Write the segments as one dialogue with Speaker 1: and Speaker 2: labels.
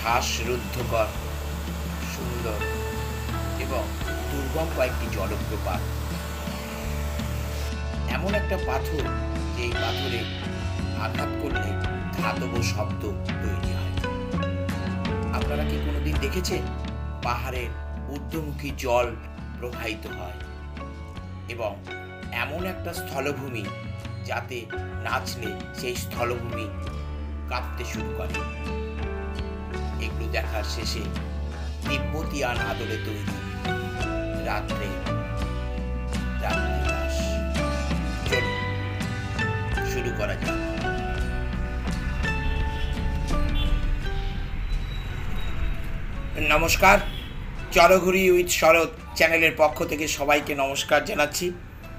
Speaker 1: শ্বাসরুদ্ধকর সুন্দর এবং দুর্গম কয়েকটি জলপ্রপাত। এমন একটা পাথর যে এই পাথরে আঘাত করলে ধাতব শব্দ তৈরি হয়। আপনারা কি কোনোদিন দেখেছেন পাহাড়ের ঊর্ধ্বমুখী জল প্রবাহিত হয় এবং এমন একটা স্থলভূমি যাতে নাচলে সেই স্থলভূমি কাঁপতে শুরু করে? এগুলো দেখার শেষে তিব্বতিয়ান আদলে তৈরি রাত্রে রাত্রিবাস। চলুন শুরু করা যাক। নমস্কার, চলঘুরি উইথ শরৎ চ্যানেলের পক্ষ থেকে সবাইকে নমস্কার জানাচ্ছি।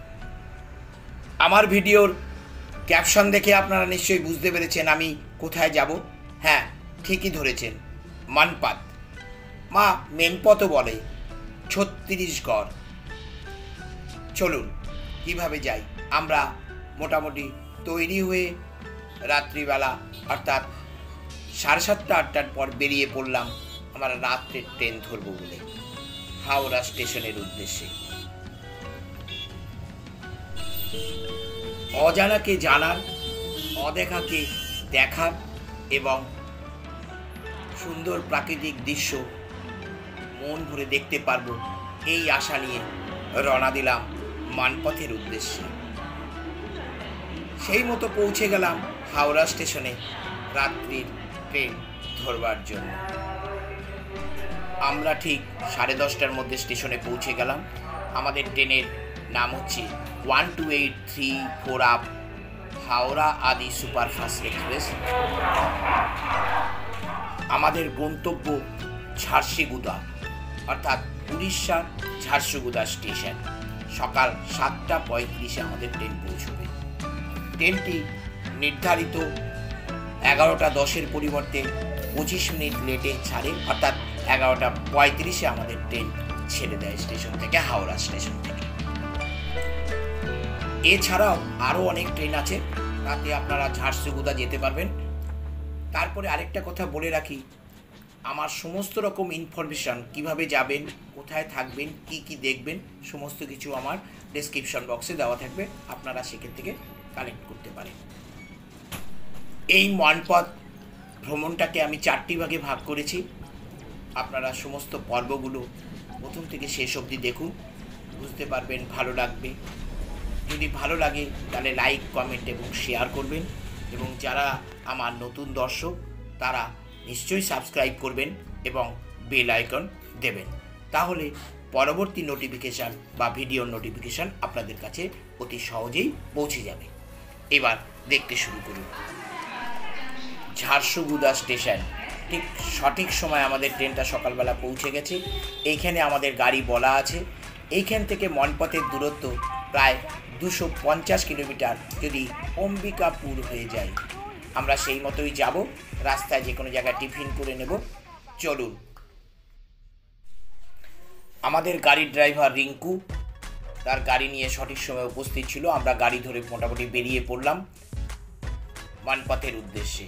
Speaker 1: আমার ভিডিওর ক্যাপশন দেখে আপনারা নিশ্চয়ই বুঝতে পেরেছেন আমি কোথায় যাব। হ্যাঁ, ঠিকই ধরেছেন, মানপাত, মা মেনপতও বলে, ছত্তিশগড়। চলুন কিভাবে যাই। আমরা মোটামুটি তৈরি হয়ে রাত্রিবেলা অর্থাৎ 7:30 8টার পর বেরিয়ে পড়লাম আমরা রাত্রের ট্রেন ধরবো বলে হাওড়া স্টেশনের উদ্দেশ্যে। অজানাকে জানার, অদেখাকে দেখার এবং সুন্দর প্রাকৃতিক দৃশ্য মন ভরে দেখতে পারবো এই আশা নিয়ে রওনা দিলাম মানপথের উদ্দেশ্যে। সেই মতো পৌঁছে গেলাম হাওড়া স্টেশনে রাত্রির ট্রেন ধরবার জন্য। আমরা ঠিক 10:30টার মধ্যে স্টেশনে পৌঁছে গেলাম। আমাদের ট্রেনের নাম হচ্ছে 12834 আপ হাওড়া আদি সুপারফাস্ট এক্সপ্রেস। আমাদের গন্তব্য ঝারসুগুদা অর্থাৎ উড়িষ্যার ঝারসুগুদা স্টেশন। সকাল 7:35 আমাদের ট্রেন পৌঁছবে। ট্রেনটি নির্ধারিত 11:10 পরিবর্তে 25 মিনিট লেটে ছাড়ে, অর্থাৎ 11:35 আমাদের ট্রেন ছেড়ে দেয় স্টেশন থেকে, হাওড়া স্টেশন থেকে। এছাড়াও আরও অনেক ট্রেন আছে, তাতে আপনারা ঝারসুগুদা যেতে পারবেন। তারপরে আরেকটা কথা বলে রাখি, আমার সমস্ত রকম ইনফরমেশান, কিভাবে যাবেন, কোথায় থাকবেন, কি কি দেখবেন, সমস্ত কিছু আমার ডেসক্রিপশন বক্সে দেওয়া থাকবে, আপনারা সেখান থেকে কালেক্ট করতে পারেন। এই মানপথ ভ্রমণটাকে আমি 4টি ভাগে ভাগ করেছি। আপনারা সমস্ত পর্বগুলো প্রথম থেকে শেষ অবধি দেখুন, বুঝতে পারবেন, ভালো লাগবে। যদি ভালো লাগে তাহলে লাইক, কমেন্ট এবং শেয়ার করবেন, এবং যারা আমার নতুন দর্শক তারা নিশ্চয়ই সাবস্ক্রাইব করবেন এবং বেল আইকন দেবেন, তাহলে পরবর্তী নোটিফিকেশান বা ভিডিওর নোটিফিকেশান আপনাদের কাছে অতি সহজেই পৌঁছে যাবে। এবার দেখতে শুরু করুন। ঝারসুগুদা স্টেশন। ঠিক সঠিক সময় আমাদের ট্রেনটা সকালবেলা পৌঁছে গেছে। এইখানে আমাদের গাড়ি বলা আছে। এইখান থেকে মনপথের দূরত্ব প্রায় 250 কিলোমিটার যদি অম্বিকাপুর হয়ে যায়। আমরা সেই মতোই যাব। রাস্তায় যে কোনো জায়গায় টিফিন করে নেব। চলুন। আমাদের গাড়ির ড্রাইভার রিঙ্কু তার গাড়ি নিয়ে সঠিক সময় উপস্থিত ছিল। আমরা গাড়ি ধরে মোটামুটি বেরিয়ে পড়লাম মানপথের উদ্দেশ্যে।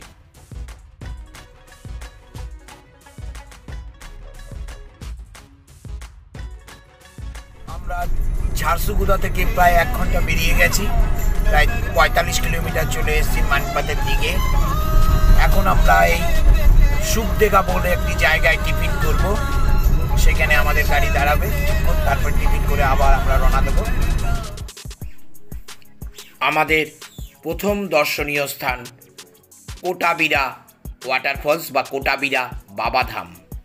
Speaker 1: আমরা ঝারসুগুদা থেকে প্রায় 1 ঘন্টা বেরিয়ে গেছি, প্রায় 45 কিলোমিটার চলে এসেছি মানপথের দিকে। এখন আমরা এই সুখদেগা বলে একটি জায়গায় টিফিন করব, সেখানে আমাদের গাড়ি দাঁড়াবে, তারপর টিফিন করে আবার আমরা রওনা দেব। আমাদের প্রথম দর্শনীয় স্থান কোটাবিরা ওয়াটারফলস বা কোটাবিরা বাবাধাম।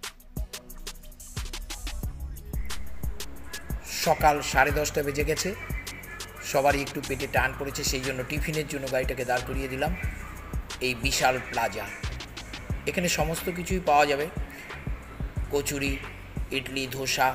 Speaker 1: সকাল 10:30 বেজে গেছে, সবারই একটু পেটে টান পড়েছে, সেই জন্য টিফিনের জন্য গাড়িটাকে দাঁড় করিয়ে দিলাম এই বিশাল প্লাজা। এখানে সমস্ত কিছুই পাওয়া যাবে, কচুরি, ইডলি, ধোসা,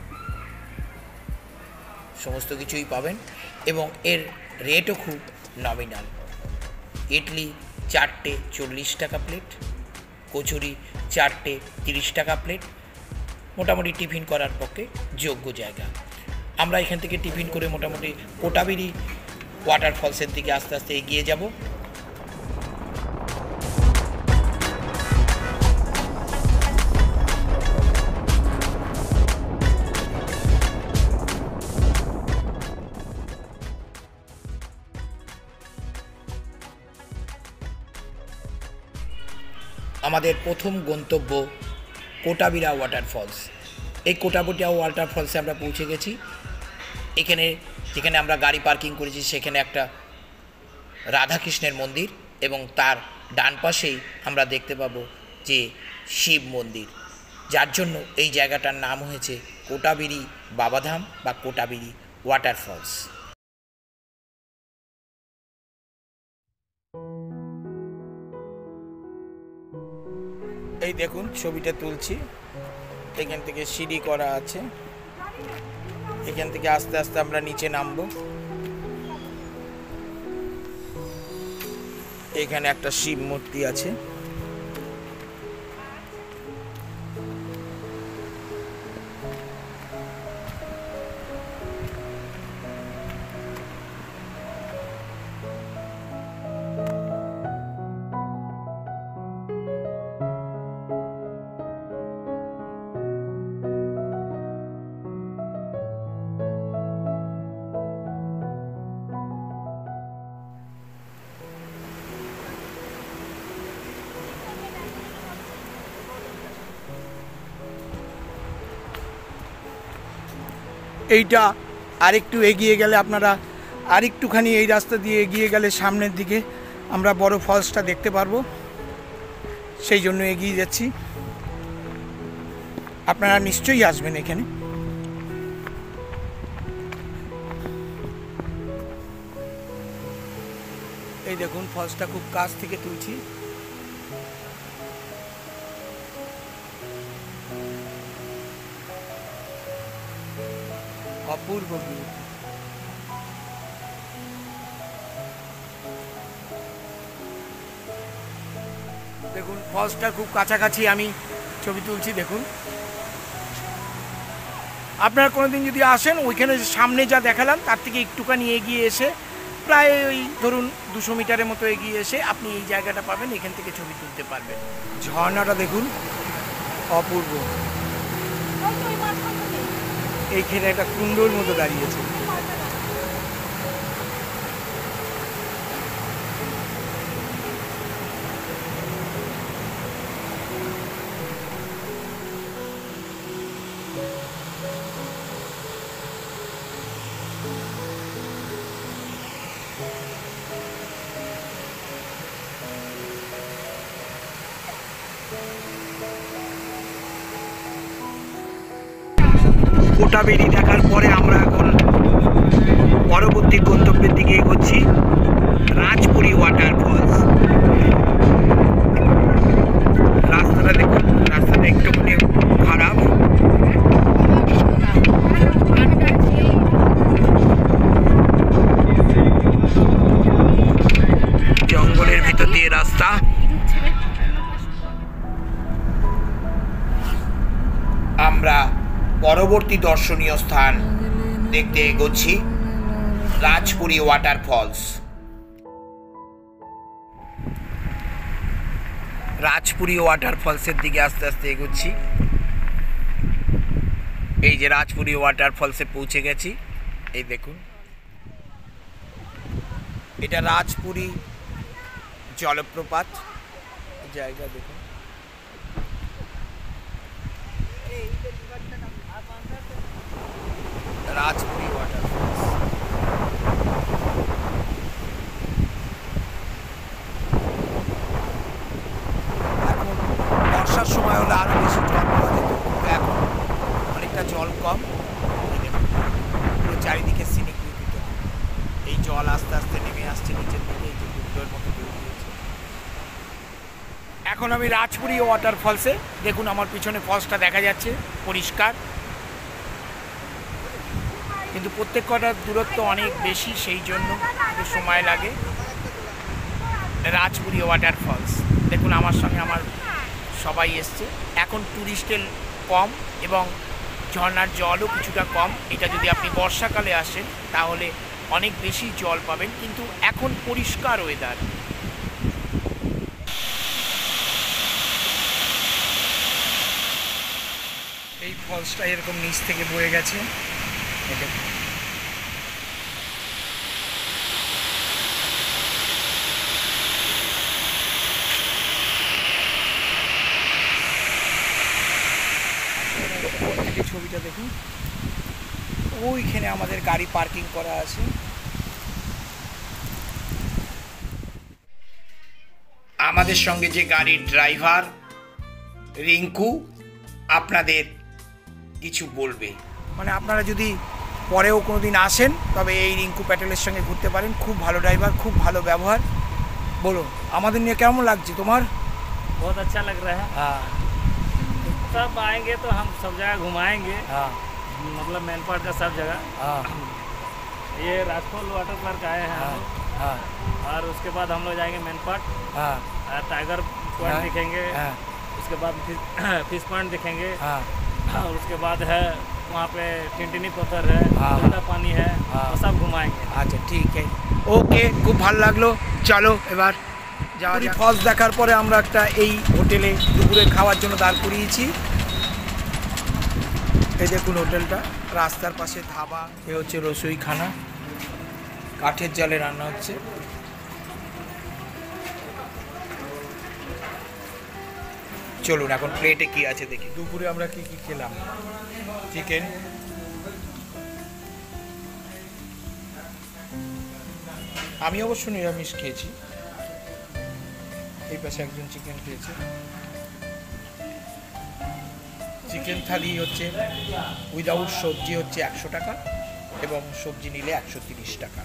Speaker 1: সমস্ত কিছুই পাবেন এবং এর রেটও খুব নমিনাল। ইডলি 4টে 40 টাকা প্লেট, কচুরি 4টে 30 টাকা প্লেট। মোটামুটি টিফিন করার পক্ষে যোগ্য জায়গা। আমরা এখান থেকে টিফিন করে মোটামুটি কোটাবিরি ওয়াটারফলসের দিকে আস্তে আস্তে এগিয়ে যাব। আমাদের প্রথম গন্তব্য কোটাবিরা ওয়াটারফলস। এই কোটাবিরা ওয়াটারফলসে আমরা পৌঁছে গেছি। এখানে যেখানে আমরা গাড়ি পার্কিং করেছি সেখানে একটা রাধাকৃষ্ণের মন্দির এবং তার ডান পাশেই আমরা দেখতে পাবো যে শিব মন্দির, যার জন্য এই জায়গাটার নাম হয়েছে কোটাবিরি বাবাধাম বা কোটাবিরি ওয়াটারফলস। এই দেখুন ছবিটা তুলছি, এখান থেকে সিঁড়ি করা আছে, এখান থেকে আস্তে আস্তে আমরা নিচে নামবো। এখানে একটা শিব মূর্তি আছে। এইটা আরেকটু এগিয়ে গেলে আপনারা আরেকটুখানি এই রাস্তা দিয়ে এগিয়ে গেলে সামনের দিকে আমরা বড় ফলসটা দেখতে পারবো, সেই জন্য এগিয়ে যাচ্ছি। আপনারা নিশ্চয়ই আসবেন এখানে। এই দেখুন ফলসটা খুব কাছ থেকে তুলছি। অপূর্ব বিউটি। দেখুন ফলসটা খুব কাছাকাছি আমি ছবি তুলছি। দেখুন আপনারা কোনোদিন যদি আসেন ওইখানে সামনে যা দেখালাম তার থেকে একটুখানি এগিয়ে এসে প্রায় ওই ধরুন 200 মিটারের মতো এগিয়ে এসে আপনি এই জায়গাটা পাবেন, এখান থেকে ছবি তুলতে পারবেন। ঝর্ণাটা দেখুন অপূর্ব। এইখানে একটা কুণ্ডর মতো দাঁড়িয়েছে। কোটাবেরি দেখার পরে আমরা এখন পরবর্তী গন্তব্যের দিকে এগোচ্ছি, রাজপুরি ওয়াটারফলস। রাস্তাটা দেখুন, রাস্তাটা একটুখানি খারাপ। জঙ্গলের ভিতর দিয়ে রাস্তা। আমরা পরবর্তী দর্শনীয় স্থান দেখতে এগোচ্ছি, রাজপুরি ওয়াটারফলস। রাজপুরি ওয়াটারফলসের দিকে আস্তে আস্তে এগোচ্ছি। এই যে রাজপুরি ওয়াটারফলসে পৌঁছে গেছি। এই দেখুন এটা রাজপুরি জলপ্রপাত জায়গা। দেখুন রাজপুরি ওয়াটারফলস। এখন বর্ষার সময় হলে আরো বেশি জল পাওয়া যেত, কিন্তু এখন অনেকটা জল কম। পুরো চারিদিকে সিনিক বিউটি। এই জল আস্তে আস্তে নেমে আসছে নিচের দিকে, এই যে ডুবডোর মতো তৈরি হয়েছে। এখন আমি রাজপুরি ওয়াটারফলসে, দেখুন আমার পিছনে ফলসটা দেখা যাচ্ছে পরিষ্কার, কিন্তু প্রত্যেক কটার দূরত্ব অনেক বেশি, সেই জন্য একটু সময় লাগে। রাজপুরি ওয়াটারফলস দেখুন, আমার সঙ্গে আমার সবাই এসছে। এখন ট্যুরিস্টের কম এবং ঝর্নার জলও কিছুটা কম। এটা যদি আপনি বর্ষাকালে আসেন তাহলে অনেক বেশি জল পাবেন, কিন্তু এখন পরিষ্কার ওয়েদার। এই ফলসটা এরকম নিচ থেকে বয়ে গেছে। ছবিটা দেখুন, ওইখানে আমাদের গাড়ি পার্কিং করা আছে। আমাদের সঙ্গে যে গাড়ির ড্রাইভার রিঙ্কু আপনাদের কিছু বলবে। মানে আপনারা যদি পরেও কোনো দিন আসেন তবে এই রিঙ্কু প্যাটেলের সঙ্গে ঘুরতে পারেন। খুব ভালো ড্রাইভার, খুব ভালো ব্যবহার। বলো আমাদের নিয়ে কেমন লাগছে তোমার?
Speaker 2: बहुत अच्छा लग रहा है।
Speaker 1: हाँ
Speaker 2: सब आएंगे तो हम सब जगह घुमाएंगे,
Speaker 1: हाँ
Speaker 2: मतलब मेन पार्ट का सब जगह।
Speaker 1: हाँ
Speaker 2: ये राजफॉल वाटर पार्क आए हैं हम लोग,
Speaker 1: हाँ
Speaker 2: और उसके बाद हम लोग जाएंगे मेन पार्क,
Speaker 1: हाँ
Speaker 2: टाइगर पॉइंट
Speaker 1: हाँ,
Speaker 2: दिखेंगे,
Speaker 1: हाँ,
Speaker 2: उसके बाद फिश पॉइंट दिखेंगे,
Speaker 1: हाँ
Speaker 2: और उसके बाद है वहाँ पे टिनटिनी पत्थर है,
Speaker 1: हाँ,
Speaker 2: ठंडा पानी है,
Speaker 1: हाँ।
Speaker 2: वो सब घुमाएंगे।
Speaker 1: আচ্ছা ঠিক আছে, ওকে, খুব ভালো লাগলো। চলো এবার যাওয়া যাক। ফলস দেখার পরে আমরা একটা এই হোটেলে দুপুরে খাওয়ার জন্য দাঁড় করিয়েছি। এই দেখুন হোটেলটা, রাস্তার পাশে ধাবা। এ হচ্ছে রসইখানা, কাঠের জালে রান্না হচ্ছে। চলুন এখন প্লেটে কি আছে দেখি। দুপুরে আমরা কি কি খেলাম? চিকেন, আমি অবশ্য নিরামিষ খেয়েছি। এই পাশে একজন চিকেন খেয়েছে। চিকেন থালি হচ্ছে উইদাউট সবজি হচ্ছে 100 টাকা, এবং সবজি নিলে 130 টাকা।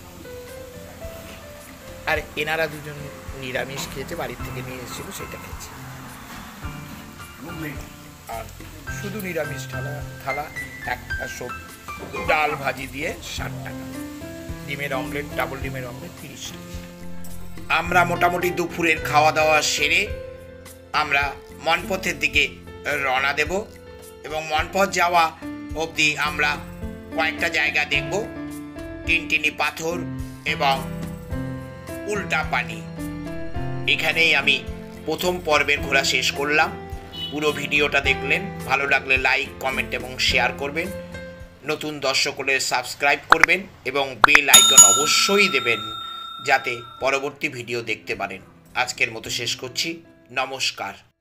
Speaker 1: আর এনারা দুজন নিরামিষ খেয়েছে, বাড়ির থেকে নিয়ে এসেছিল সেটা খেয়েছে। আর শুধু নিরামিষ থালা একটা ডাল ভাজি দিয়ে 60 টাকা। ডিমের অমলেট, ডাবল ডিমের অমলেট 30 টাকা। আমরা মোটামুটি দুপুরের খাওয়া দাওয়া সেরে আমরা মনপথের দিকে রওনা দেব, এবং মনপথ যাওয়া অবধি আমরা কয়েকটা জায়গা দেখব। টিনটিনি পাথর এবং উল্টা পানি। এখানেই আমি প্রথম পর্বের ঘোরা শেষ করলাম। পুরো ভিডিওটা দেখলেন, ভালো লাগলে লাইক, কমেন্ট এবং শেয়ার করবেন। নতুন দর্শক হলে সাবস্ক্রাইব করবেন এবং বেল আইকন অবশ্যই দেবেন যাতে পরবর্তী ভিডিও দেখতে পারেন। আজকের মতো শেষ করছি, নমস্কার।